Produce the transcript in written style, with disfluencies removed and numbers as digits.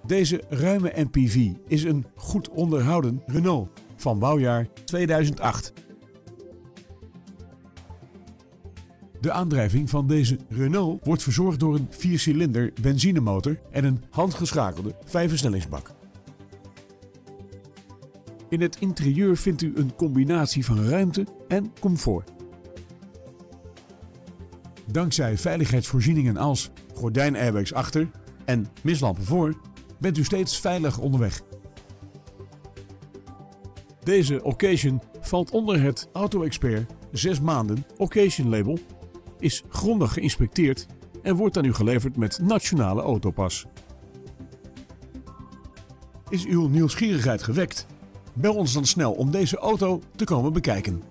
Deze ruime MPV is een goed onderhouden Renault van bouwjaar 2008. De aandrijving van deze Renault wordt verzorgd door een 4-cilinder benzinemotor en een handgeschakelde 5-versnellingsbak. In het interieur vindt u een combinatie van ruimte en comfort. Dankzij veiligheidsvoorzieningen als gordijnairbags achter en mislampen voor bent u steeds veilig onderweg. Deze Occasion valt onder het Auto Expert 6 maanden Occasion label, is grondig geïnspecteerd en wordt aan u geleverd met nationale autopas. Is uw nieuwsgierigheid gewekt? Bel ons dan snel om deze auto te komen bekijken.